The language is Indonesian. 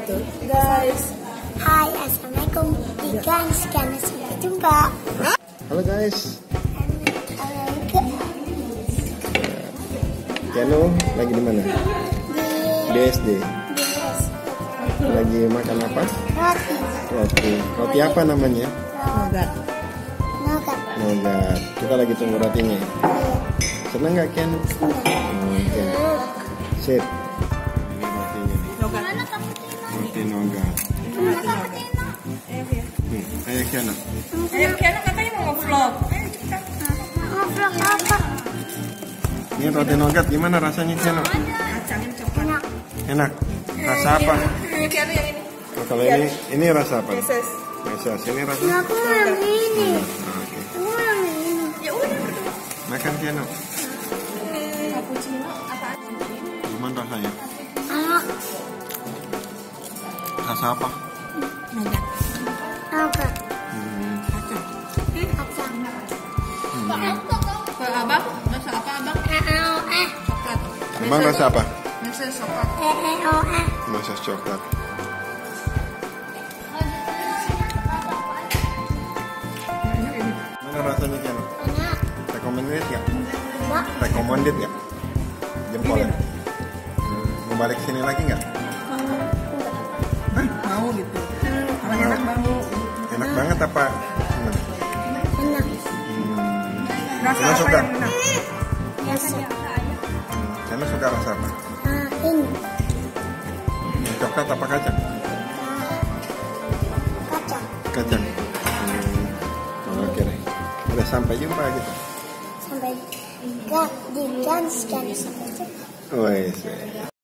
gitu. Guys. Hai, assalamualaikum. Ikan sekian sampai jumpa. Halo guys. Halo. Kiano lagi di mana? Di SD. Lagi makan apa? Roti. Roti apa namanya? Nogat. Nogat. Kita lagi tunggu rotinya. Senang nggak Kiano? Oke. Sip. Ini rotinya. Nogat. Roti nogat. Ayo Kiano. Ayo Kiano katanya mau nge-vlog. Ayo cepetan. Ngobrol apa? Ini roti nogat gimana rasanya Kiano? Kacangin coklat. Enak. Rasa apa? Kiano yang ini. Oh, kalau ini rasa apa? Meses. Meses. Ini rasa? Aku mau yang ini. Oke. Aku mau yang ini. Ya udah. Makan Kiano. Cappuccino apaan? Gimana rasanya? Enak. Rasa apa? Nogat. Apa? Kacang. Kacang. Ke abang, rasa apa abang? Coklat. Abang rasa apa? Meses coklat. Meses coklat. Mana rasanya Kiano? Enak. Recommended nggak? Mbak. Recommended nggak? Jempol ya? Mau balik sini lagi nggak? Mau gitu. Kalau enak mau. Enak banget apa? Gimana? Enak. Rasa Kiano apa suka? yang enak? Biasa. Kiano suka rasa apa? Ini. Coklat apa kacang? Kacang. Kacang. Oke deh. Udah sampai jumpa gitu. Sampai di sekian sampai jumpa. Wes.